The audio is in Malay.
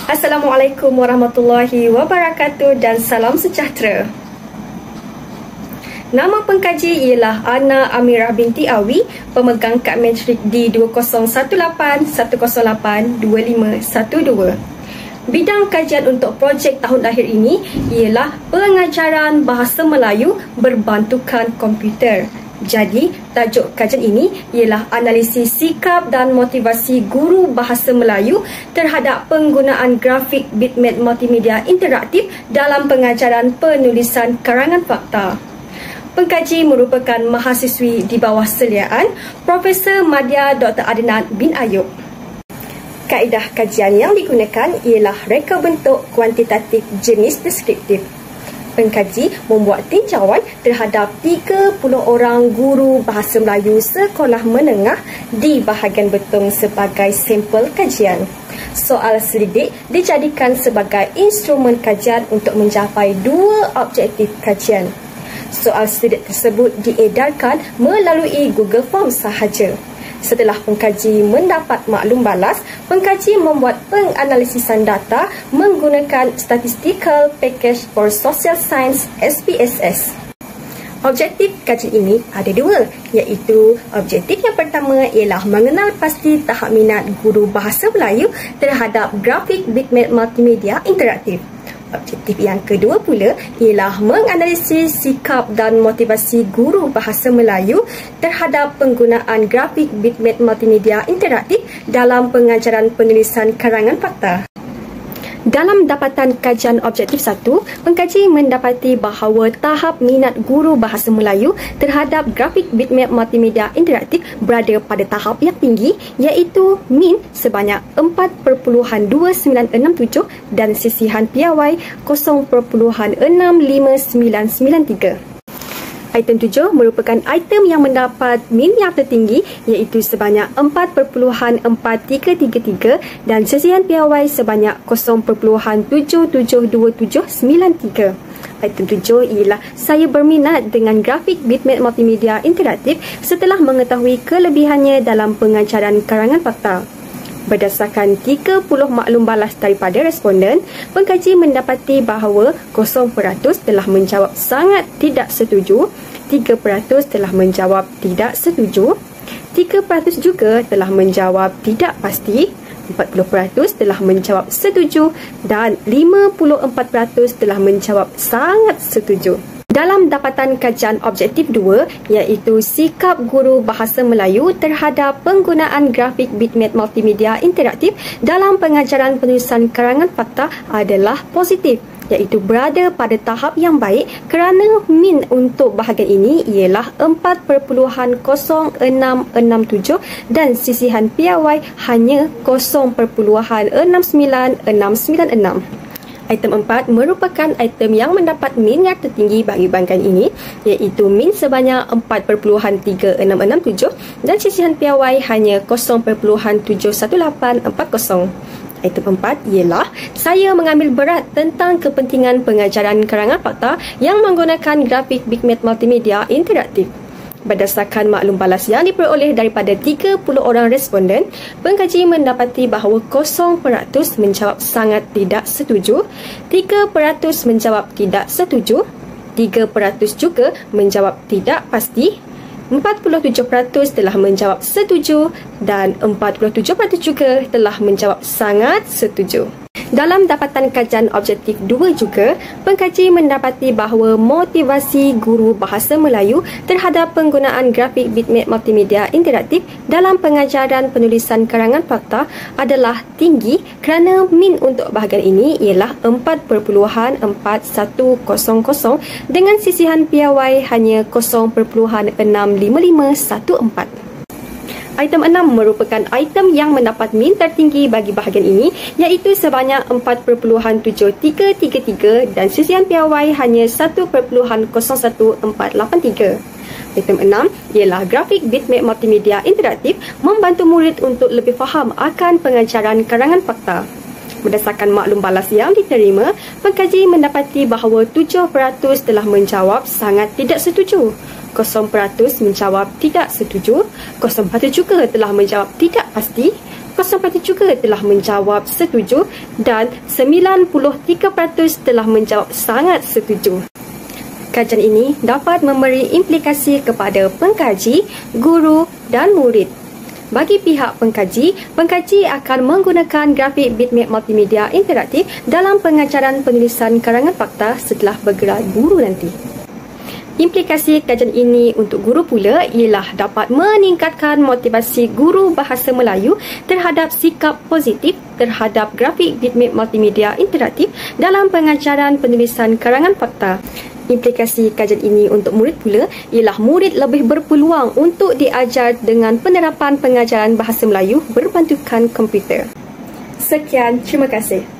Assalamualaikum warahmatullahi wabarakatuh dan salam sejahtera. Nama pengkaji ialah Ana Amirah binti Awi, pemegang kad matrik di 2018-108-2512. Bidang kajian untuk projek tahun lahir ini ialah pengajaran bahasa Melayu berbantukan komputer. Jadi, tajuk kajian ini ialah analisis sikap dan motivasi guru bahasa Melayu terhadap penggunaan grafik bitmap multimedia interaktif dalam pengajaran penulisan karangan fakta. Pengkaji merupakan mahasiswi di bawah seliaan Profesor Madya Dr. Adnan bin Ayub. Kaedah kajian yang digunakan ialah reka bentuk kuantitatif jenis deskriptif. Pengkaji membuat tinjauan terhadap 30 orang guru bahasa Melayu sekolah menengah di bahagian Betong sebagai sampel kajian. Soal selidik dijadikan sebagai instrumen kajian untuk mencapai dua objektif kajian. Soal selidik tersebut diedarkan melalui Google Form sahaja. Setelah pengkaji mendapat maklum balas, pengkaji membuat penganalisisan data menggunakan Statistical Package for Social Science (SPSS). Objektif kajian ini ada dua, iaitu objektif yang pertama ialah mengenal pasti tahap minat guru bahasa Melayu terhadap grafik bitmap multimedia interaktif. Objektif yang kedua pula ialah menganalisis sikap dan motivasi guru bahasa Melayu terhadap penggunaan grafik bitmap multimedia interaktif dalam pengajaran penulisan karangan fakta. Dalam dapatan kajian objektif 1, pengkaji mendapati bahawa tahap minat guru bahasa Melayu terhadap grafik bitmap multimedia interaktif berada pada tahap yang tinggi, iaitu min sebanyak 4.2967 dan sisihan piawai 0.65993. Item 7 merupakan item yang mendapat min yang tertinggi, iaitu sebanyak 4.4333 dan sesihan piawai sebanyak 0.772793. Item 7 ialah saya berminat dengan grafik bitmap multimedia interaktif setelah mengetahui kelebihannya dalam pengajaran karangan fakta. Berdasarkan 30 maklum balas daripada responden, pengkaji mendapati bahawa 0% telah menjawab sangat tidak setuju, 3% telah menjawab tidak setuju, 3% juga telah menjawab tidak pasti, 40% telah menjawab setuju dan 54% telah menjawab sangat setuju. Dalam dapatan kajian objektif 2, iaitu sikap guru bahasa Melayu terhadap penggunaan grafik bitmap multimedia interaktif dalam pengajaran penulisan karangan fakta adalah positif, iaitu berada pada tahap yang baik kerana min untuk bahagian ini ialah 4.0667 dan sisihan piawai hanya 0.69696. Item 4 merupakan item yang mendapat min yang tertinggi bagi bahagian ini, iaitu min sebanyak 4.3667 dan sisihan piawai hanya 0.71840. Item 4 ialah saya mengambil berat tentang kepentingan pengajaran karangan fakta yang menggunakan grafik bitmap multimedia interaktif. Berdasarkan maklum balas yang diperoleh daripada 30 orang responden, pengkaji mendapati bahawa 0% menjawab sangat tidak setuju, 3% menjawab tidak setuju, 3% juga menjawab tidak pasti, 47% telah menjawab setuju dan 47% juga telah menjawab sangat setuju. Dalam dapatan kajian objektif 2 juga, pengkaji mendapati bahawa motivasi guru bahasa Melayu terhadap penggunaan grafik bitmap multimedia interaktif dalam pengajaran penulisan karangan fakta adalah tinggi kerana min untuk bahagian ini ialah 4.4100 dengan sisihan piawai hanya 0.65514. Item 6 merupakan item yang mendapat min tertinggi bagi bahagian ini, iaitu sebanyak 4.73333 dan sisihan piawai hanya 1.01483. Item 6 ialah grafik bitmap multimedia interaktif membantu murid untuk lebih faham akan pengajaran karangan fakta. Berdasarkan maklum balas yang diterima, pengkaji mendapati bahawa 7% telah menjawab sangat tidak setuju, 0% menjawab tidak setuju, 0% juga telah menjawab tidak pasti, 0% juga telah menjawab setuju dan 93% telah menjawab sangat setuju. Kajian ini dapat memberi implikasi kepada pengkaji, guru dan murid. Bagi pihak pengkaji akan menggunakan grafik bitmap multimedia interaktif dalam pengajaran penulisan karangan fakta setelah bergerak guru nanti. Implikasi kajian ini untuk guru pula ialah dapat meningkatkan motivasi guru bahasa Melayu terhadap sikap positif terhadap grafik bitmap multimedia interaktif dalam pengajaran penulisan karangan fakta. Implikasi kajian ini untuk murid pula ialah murid lebih berpeluang untuk diajar dengan penerapan pengajaran bahasa Melayu berbantukan komputer. Sekian, terima kasih.